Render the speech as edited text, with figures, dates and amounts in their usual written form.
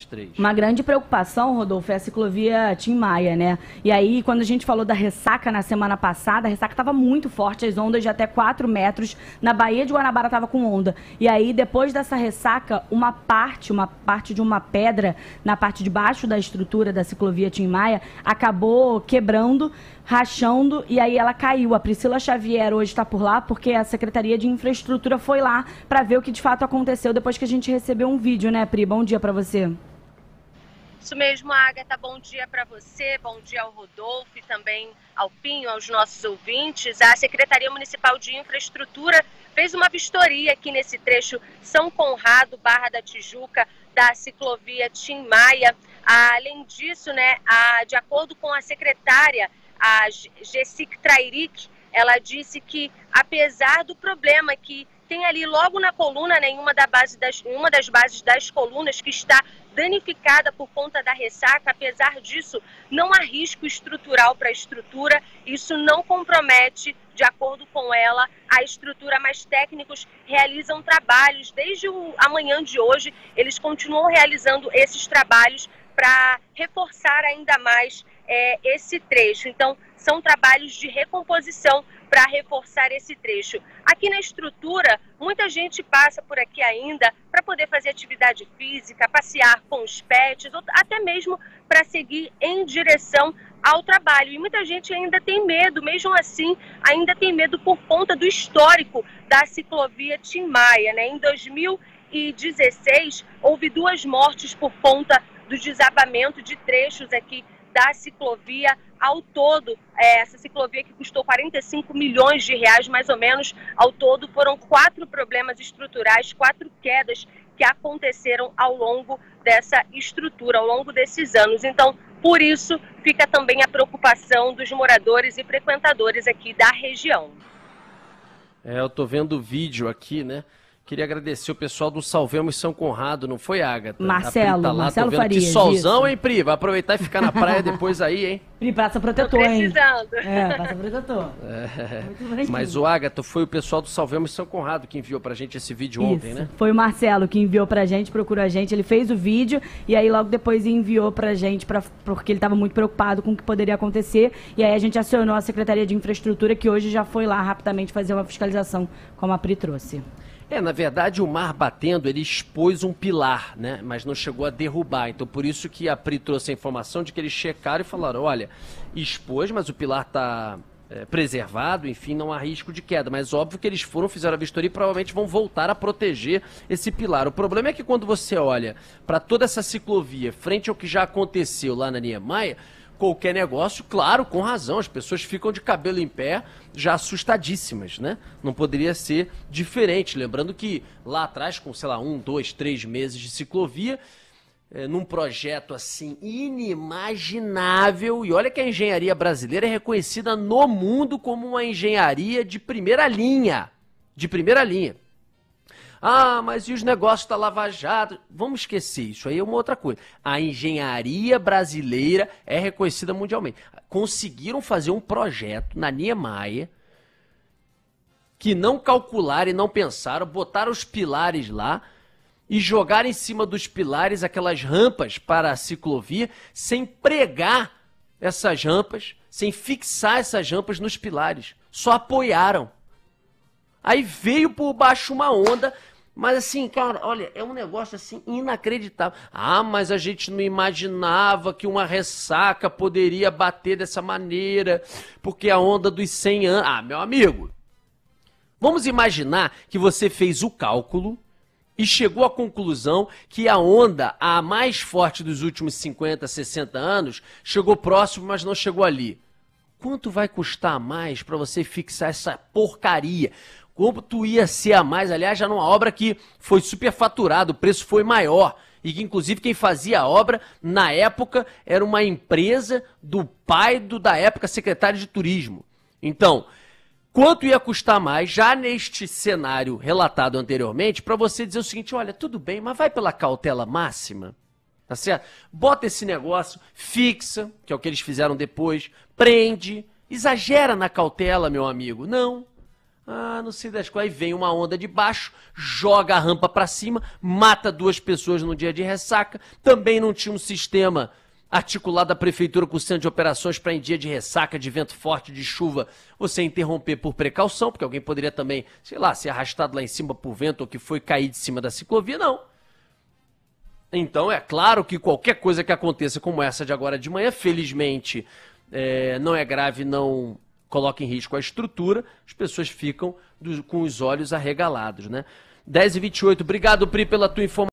Uma grande preocupação, Rodolfo, é a ciclovia Tim Maia, né? E aí, quando a gente falou da ressaca na semana passada, a ressaca estava muito forte, as ondas de até 4 metros. Na Baía de Guanabara estava com onda. E aí, depois dessa ressaca, uma parte de uma pedra na parte de baixo da estrutura da ciclovia Tim Maia acabou quebrando, rachando, e aí ela caiu. A Priscila Xavier hoje está por lá porque a Secretaria de Infraestrutura foi lá para ver o que de fato aconteceu depois que a gente recebeu um vídeo, né, Pri? Bom dia para você. Isso mesmo, Agatha. Bom dia para você, bom dia ao Rodolfo e também ao Pinho, aos nossos ouvintes. A Secretaria Municipal de Infraestrutura fez uma vistoria aqui nesse trecho São Conrado, Barra da Tijuca, da ciclovia Tim Maia. Além disso, né, de acordo com a secretária, a Jessica Trairic, ela disse que, apesar do problema que tem ali logo na coluna, né, em uma das bases das colunas que está danificada por conta da ressaca, apesar disso, não há risco estrutural para a estrutura, isso não compromete, de acordo com ela, a estrutura, mas técnicos realizam trabalhos desde a manhã de hoje, eles continuam realizando esses trabalhos para reforçar ainda mais esse trecho. Então, são trabalhos de recomposição para reforçar esse trecho. Aqui na estrutura, muita gente passa por aqui ainda para poder fazer atividade física, passear com os pets, ou até mesmo para seguir em direção ao trabalho. E muita gente ainda tem medo, mesmo assim, ainda tem medo por conta do histórico da ciclovia Tim Maia, né? Em 2016, houve 2 mortes por conta do desabamento de trechos aqui da ciclovia. Ao todo, essa ciclovia que custou 45 milhões de reais, mais ou menos, ao todo foram 4 problemas estruturais, 4 quedas que aconteceram ao longo dessa estrutura, ao longo desses anos. Então, por isso, fica também a preocupação dos moradores e frequentadores aqui da região. Eu tô vendo o vídeo aqui, né? Queria agradecer o pessoal do Salvemos São Conrado, não foi, Agatha? Marcelo, tá lá, Marcelo Farias. Que solzão, isso. Hein, Pri? Vai aproveitar e ficar na praia depois aí, hein? Pri, passa protetor, hein? Precisando. Passa protetor. Mas o Agatha, foi o pessoal do Salvemos São Conrado que enviou pra gente esse vídeo ontem, né? Foi o Marcelo que enviou pra gente, procurou a gente, ele fez o vídeo e aí logo depois enviou pra gente, porque ele estava muito preocupado com o que poderia acontecer, e aí a gente acionou a Secretaria de Infraestrutura, que hoje já foi lá rapidamente fazer uma fiscalização, como a Pri trouxe. Na verdade, o mar batendo, ele expôs um pilar, né? Mas não chegou a derrubar. Então, por isso que a Pri trouxe a informação de que eles checaram e falaram, olha, expôs, mas o pilar está preservado, enfim, não há risco de queda. Mas óbvio que eles fizeram a vistoria e provavelmente vão voltar a proteger esse pilar. O problema é que quando você olha para toda essa ciclovia, frente ao que já aconteceu lá na Niemeyer, qualquer negócio, claro, com razão, as pessoas ficam de cabelo em pé, já assustadíssimas, né? Não poderia ser diferente. Lembrando que lá atrás, com, sei lá, 1, 2, 3 meses de ciclovia, num projeto assim inimaginável, e olha que a engenharia brasileira é reconhecida no mundo como uma engenharia de primeira linha. De primeira linha. Ah, mas e os negócios da Lava Jato? Vamos esquecer, isso aí é uma outra coisa. A engenharia brasileira é reconhecida mundialmente. Conseguiram fazer um projeto na Niemeyer que não calcularam e não pensaram, botaram os pilares lá e jogaram em cima dos pilares aquelas rampas para a ciclovia sem pregar essas rampas, sem fixar essas rampas nos pilares. Só apoiaram. Aí veio por baixo uma onda, mas assim, cara, olha, é um negócio assim inacreditável. Ah, mas a gente não imaginava que uma ressaca poderia bater dessa maneira, porque a onda dos 100 anos... Ah, meu amigo, vamos imaginar que você fez o cálculo e chegou à conclusão que a onda, a mais forte dos últimos 50, 60 anos, chegou próximo, mas não chegou ali. Quanto vai custar mais para você fixar essa porcaria? Quanto ia ser a mais? Aliás, já numa obra que foi superfaturada, o preço foi maior. E que, inclusive, quem fazia a obra, na época, era uma empresa do pai da época secretário de turismo. Então, quanto ia custar mais, já neste cenário relatado anteriormente, para você dizer o seguinte, olha, tudo bem, mas vai pela cautela máxima, tá certo? Bota esse negócio, fixa, que é o que eles fizeram depois, prende, exagera na cautela, meu amigo. Não. Ah, não sei das quais. Aí vem uma onda de baixo, joga a rampa para cima, mata 2 pessoas no dia de ressaca. Também não tinha um sistema articulado da prefeitura com o centro de operações para em dia de ressaca, de vento forte, de chuva, você interromper por precaução, porque alguém poderia também, sei lá, ser arrastado lá em cima por vento ou que foi cair de cima da ciclovia, não. Então é claro que qualquer coisa que aconteça como essa de agora de manhã, felizmente não é grave, não coloca em risco a estrutura, as pessoas ficam com os olhos arregalados, né? 10h28, obrigado, Pri, pela tua informação.